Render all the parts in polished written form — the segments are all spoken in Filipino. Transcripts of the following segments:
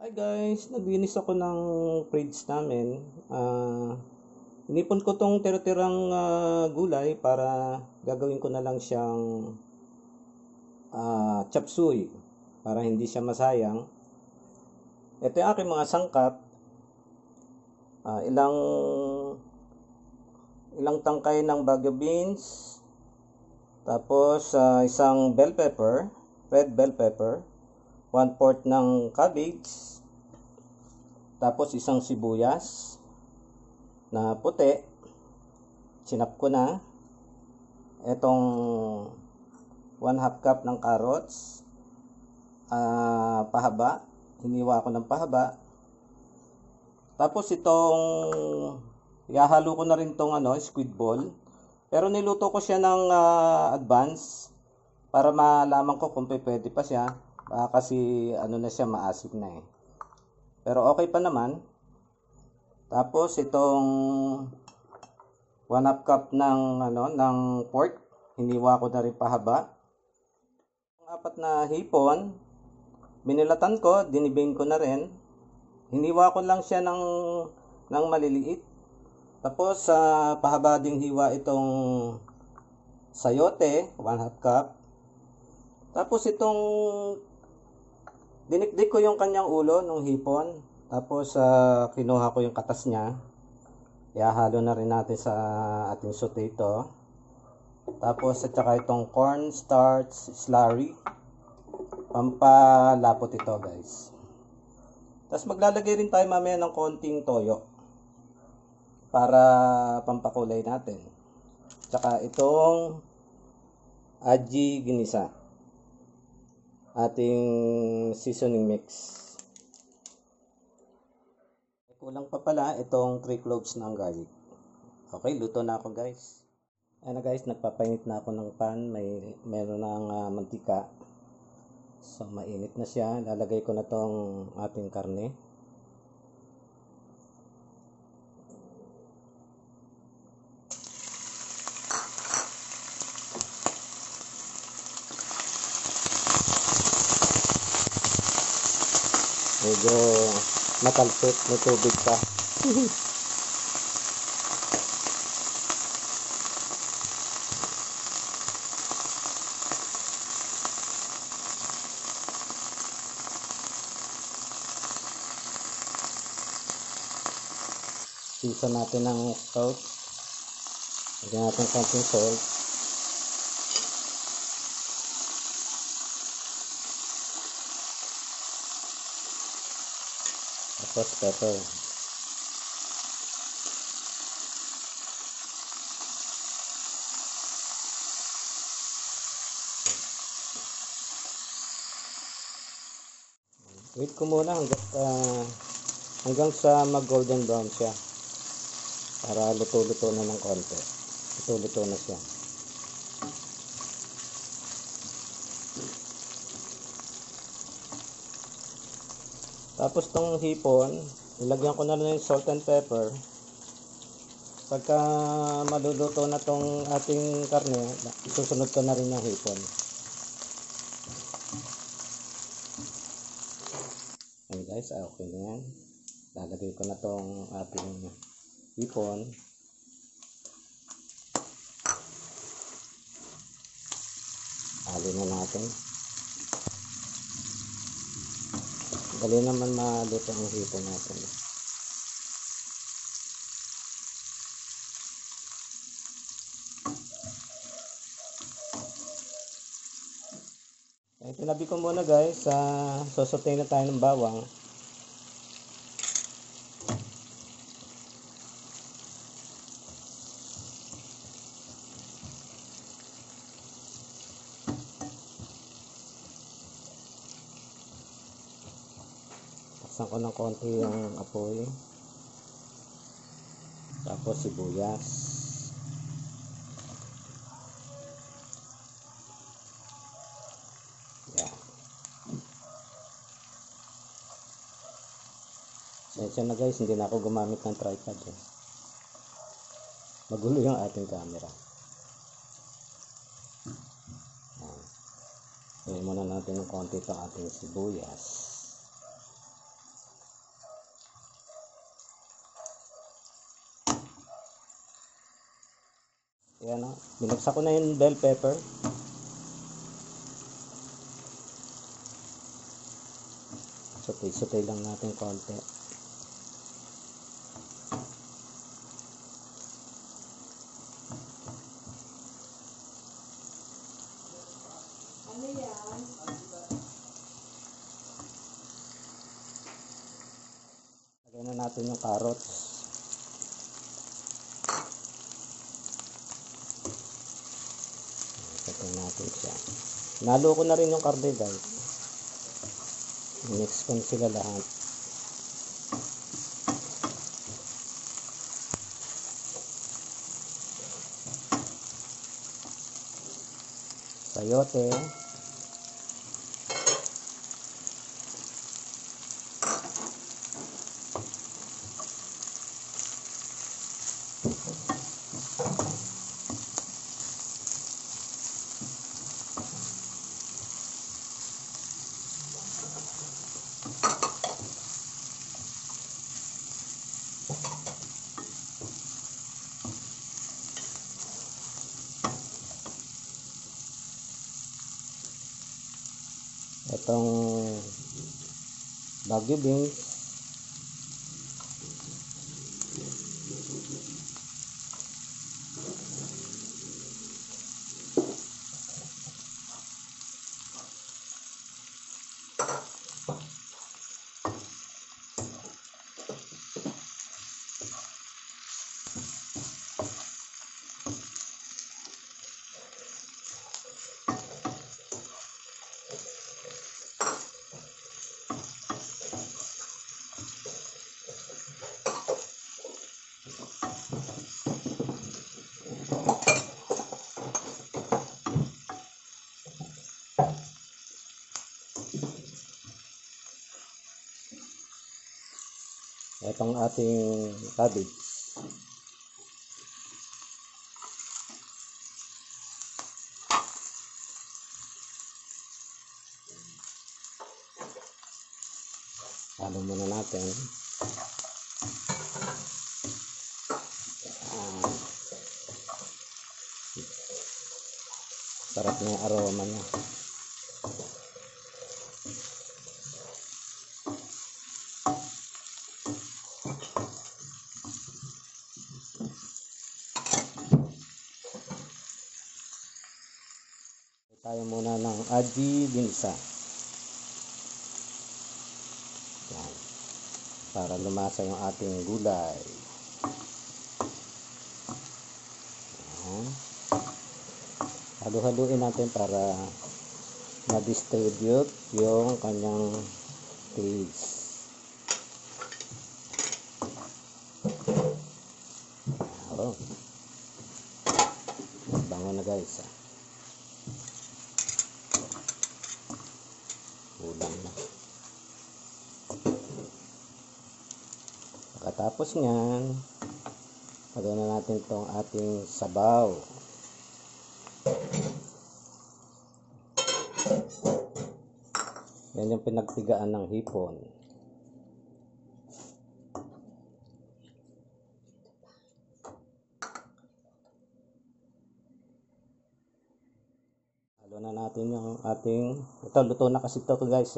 Hi guys, naglinis ako ng fridge namin. Inipon ko tong tira-tirang gulay para gagawin ko na lang siyang chop suey para hindi siya masayang. Ito yung aking mga sangkap. Ilang tangkay ng Baguio beans, tapos isang bell pepper, red bell pepper, 1/4 ng cabbage, tapos isang sibuyas na puti, sinap ko na. Itong 1/2 cup ng carrots, pahaba, hiniwa ko ng pahaba. Tapos itong ihahalo ko na rin tong squid ball, pero niluto ko siya ng advance para malaman ko kung pwede pa siya. Kasi na siya, maasim na eh. Pero okay pa naman. Tapos itong 1/2 cup ng pork, hiniwa ko na rin pahaba. Ang 4 na hipon, binilatan ko, dinibing ko na rin. Hiniwa ko lang siya ng maliliit. Tapos pahaba ding hiwa itong sayote, 1/2 cup. Tapos itong dinikdik ko yung kanyang ulo ng hipon. Tapos kinuha ko yung katas niya. Ihahalo na rin natin sa ating saute ito. Tapos at saka itong cornstarch slurry. Pampalapot ito guys. Tapos maglalagay rin tayo mamaya ng konting toyo para pampakulay natin. Tsaka itong aji ginisa, ating seasoning mix. Kulang pa pala itong 3 cloves ng garlic. Okay, luto na ako guys. Ayan na guys, nagpapainit na ako ng pan. Meron ng mantika. So mainit na siya. Lalagay ko na tong ating karne. Medyo matalpit, may tubig pa. Isa natin ng salt. Lagyan natin konting salt. Tapos pepper. Wait ko muna hanggang sa mag golden brown siya. Para luto-luto na ng konti. Luto-luto na siya. Tapos tong hipon, ilagyan ko na rin yung salt and pepper. Pagka maluluto na tong ating karne, susunod ko na rin yung hipon. Ayan guys, okay na yan. Lalagay ko na tong ating hipon. Halo na natin. Dali naman maluto ang hipon natin. Tinabi ko muna guys, sosotay na tayo ng bawang. Taksan ko ng konti yung apoy. Tapos sibuyas. Yan. Sensya na guys, hindi na ako gumamit ng tripod eh. Magulo yung ating camera. Ayan muna natin ng konti itong ating sibuyas. Ayan o. Binagsak ko na yung bell pepper. Sutay-sutay lang natin konti. Ano yan? Lagyan na natin yung carrots. Lagyan natin siya. Nalo ko na rin yung karne guys. Mix ko na sila lahat. Sayote. Itong Baguio beans. Itong ating cabbage. Halo muna natin. Sarap na yung aroma niya. Tayo muna ng aji binsa. Yan. Para lumasa yung ating gulay. Yan. Halu-haluin natin para ma-distribute yung kanyang taste. Oh. Bango na guys. Ulam na. Pagkatapos nyan, lagyan na natin itong ating sabaw. Yan yung pinagtigaan ng hipon. Halo na natin yung ating, ito luto na kasi ito guys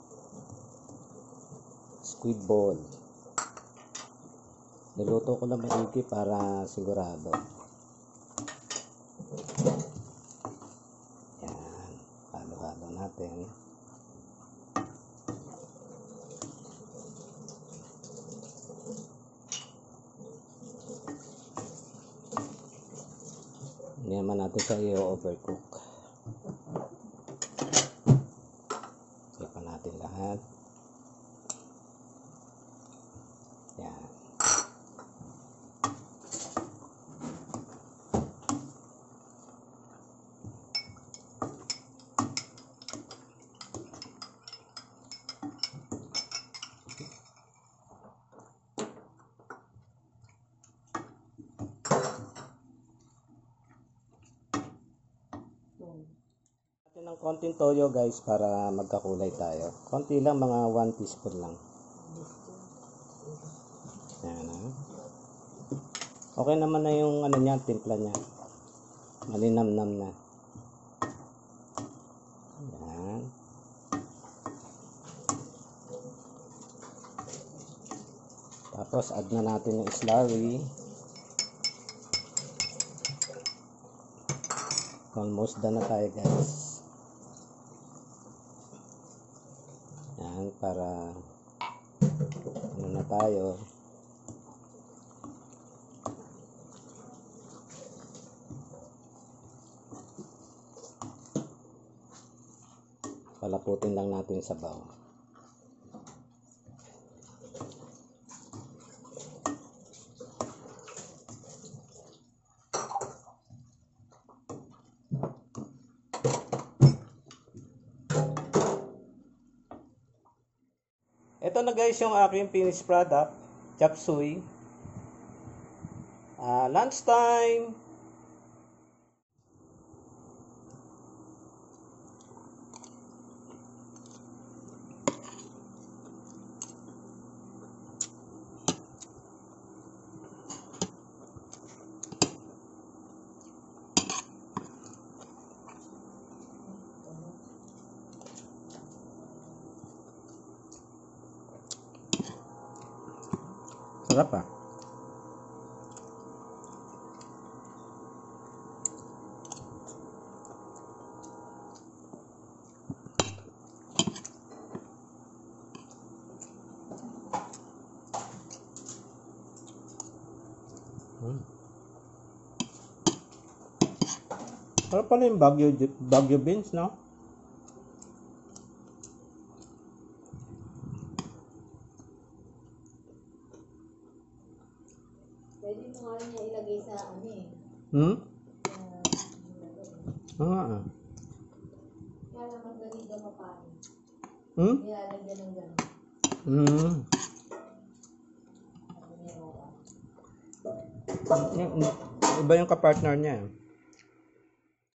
squid ball. Niluto ko na maigi para sigurado. Yan, halo-halo natin. Hindi naman natin sa i-overcook. Sipa natin lahat. Yan. Natin ng konting toyo guys para magkakulay tayo. Konti lang, mga 1 teaspoon lang. Yan, ha? Okay naman na yung ano niya, timpla niya. Malinamnam na. Yan. Tapos add na natin yung slurry. Almost done na tayo, guys. Yan, para ano na tayo. Palaputin lang natin sa sabaw. Ito na guys yung aking finished product, chop suey. Lunchtime. Sarap ah. Sarap pala yung Baguio beans, no? Pwede mo nga rin niya ilagay sa ano eh. Ah. Kaya naman galing ka mapahin. Nilalagyan ng gano'n. Iba yung kapartner niya.